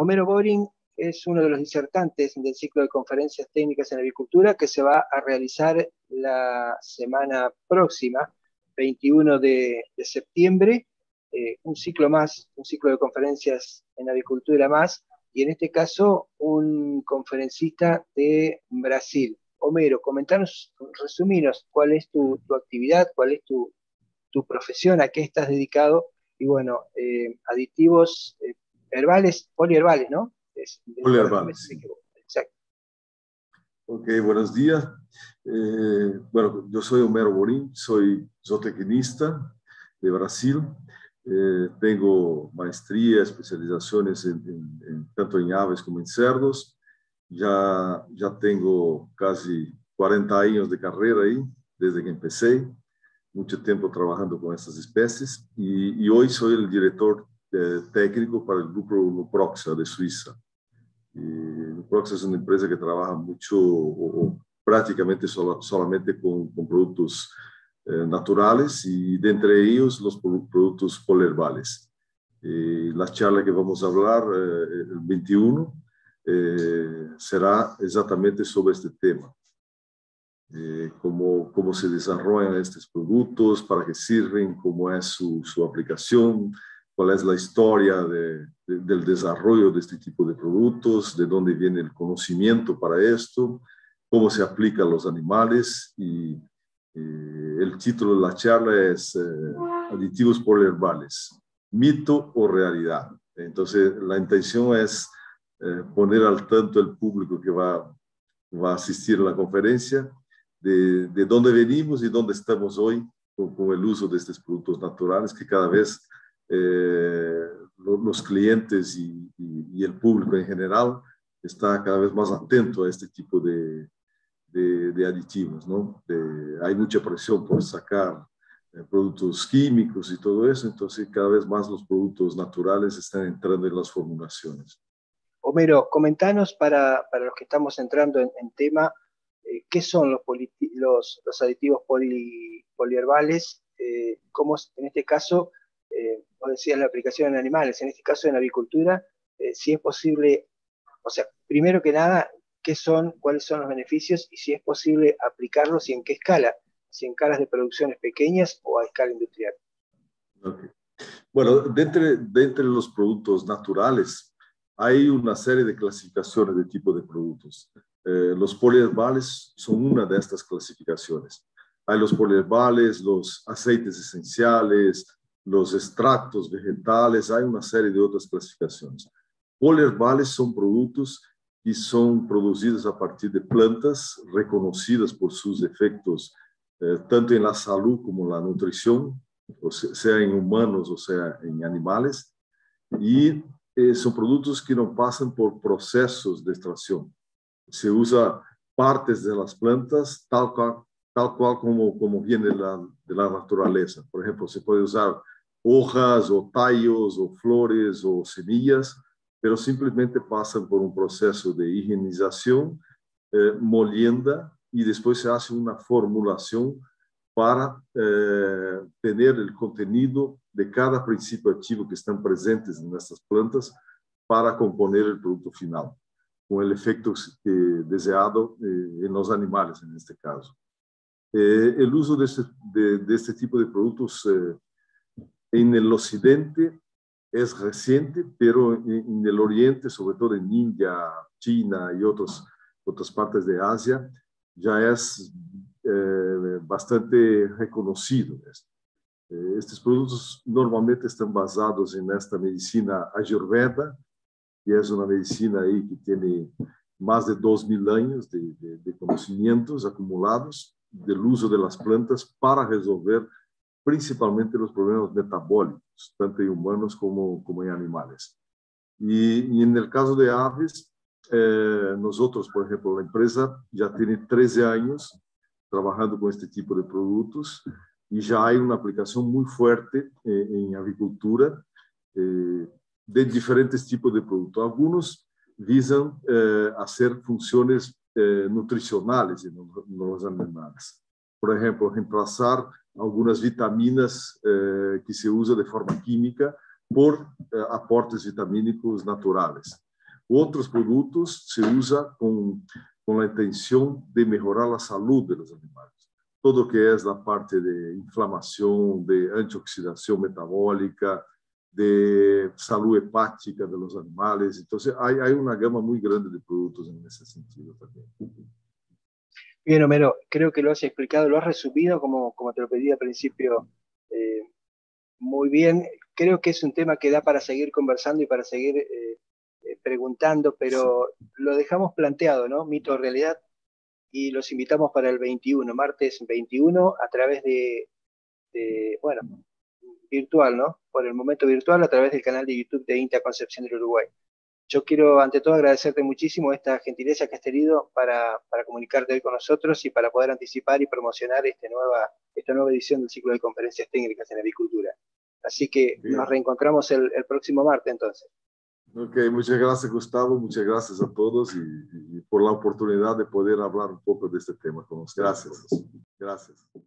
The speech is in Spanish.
Homero Boring es uno de los disertantes del ciclo de conferencias técnicas en avicultura que se va a realizar la semana próxima, 21 de septiembre, un ciclo más, un ciclo de conferencias en avicultura más, y en este caso un conferencista de Brasil. Homero, comentanos, resuminos cuál es tu actividad, cuál es tu profesión, a qué estás dedicado, y bueno, aditivos herbales, poliherbales, ¿no? Poliherbales, sí. Exacto. Ok, buenos días. Bueno, yo soy Homero Boring, soy zootecnista de Brasil. Tengo maestría, especializaciones tanto en aves como en cerdos. Ya tengo casi 40 años de carrera ahí, desde que empecé. Mucho tiempo trabajando con estas especies. Y hoy soy el director técnico para el grupo Luproxa de Suiza. Luproxa es una empresa que trabaja mucho o prácticamente solamente con productos naturales y de entre ellos los productos poliherbales. La charla que vamos a hablar el 21 será exactamente sobre este tema. Cómo se desarrollan estos productos, para qué sirven, cómo es su aplicación, cuál es la historia del desarrollo de este tipo de productos, de dónde viene el conocimiento para esto, cómo se aplica a los animales. Y el título de la charla es Aditivos poliherbales, mito o realidad. Entonces, la intención es poner al tanto el público que va a asistir a la conferencia de dónde venimos y dónde estamos hoy con el uso de estos productos naturales, que cada vez los clientes y el público en general está cada vez más atento a este tipo de aditivos, ¿no? Hay mucha presión por sacar productos químicos y todo eso, entonces cada vez más los productos naturales están entrando en las formulaciones. Homero, comentanos para los que estamos entrando en tema, ¿qué son los aditivos poliherbales? ¿Cómo en este caso, vos decías la aplicación en animales, en este caso en avicultura, si es posible, o sea, primero que nada, ¿qué son, cuáles son los beneficios y si es posible aplicarlos y en qué escala? Si en escalas de producciones pequeñas o a escala industrial. Okay. Bueno, de entre los productos naturales, hay una serie de clasificaciones de tipo de productos. Los poliherbales son una de estas clasificaciones. Hay los poliherbales, los aceites esenciales, los extractos vegetales, hay una serie de otras clasificaciones. Poliherbales son productos que son producidos a partir de plantas reconocidas por sus efectos, tanto en la salud como en la nutrición, o sea en humanos o sea en animales, y son productos que no pasan por procesos de extracción. Se usa partes de las plantas tal cual como viene de la naturaleza. Por ejemplo, se puede usar hojas o tallos o flores o semillas, pero simplemente pasan por un proceso de higienización, molienda, y después se hace una formulación para tener el contenido de cada principio activo que están presentes en estas plantas para componer el producto final, con el efecto deseado en los animales en este caso. El uso de este tipo de productos en el occidente es reciente, pero en el oriente, sobre todo en India, China y otras partes de Asia, ya es bastante reconocido. Estos productos normalmente están basados en esta medicina Ayurveda, que es una medicina ahí que tiene más de 2000 años de conocimientos acumulados del uso de las plantas para resolver principalmente los problemas metabólicos, tanto en humanos como en animales. Y en el caso de aves, nosotros, por ejemplo, la empresa ya tiene 13 años trabajando con este tipo de productos y ya hay una aplicación muy fuerte en avicultura de diferentes tipos de productos. Algunos visan hacer funciones nutricionales en los animales. Por ejemplo, reemplazar algunas vitaminas que se usan de forma química por aportes vitamínicos naturales. Otros productos se usan con la intención de mejorar la salud de los animales. Todo que es la parte de inflamación, de antioxidación metabólica, de salud hepática de los animales. Entonces, hay una gama muy grande de productos en ese sentido también. Bien, Homero, creo que lo has explicado, lo has resumido como te lo pedí al principio, muy bien. Creo que es un tema que da para seguir conversando y para seguir preguntando, pero sí, lo dejamos planteado, ¿no? Mito o realidad, y los invitamos para el 21, martes 21, a través bueno, virtual, ¿no? Por el momento virtual, a través del canal de YouTube de INTA Concepción del Uruguay. Yo quiero, ante todo, agradecerte muchísimo esta gentileza que has tenido para comunicarte hoy con nosotros y para poder anticipar y promocionar esta nueva edición del ciclo de conferencias técnicas en avicultura. Así que bien, nos reencontramos el próximo martes, entonces. Ok, muchas gracias, Gustavo. Muchas gracias a todos y por la oportunidad de poder hablar un poco de este tema con ustedes. Gracias. Gracias.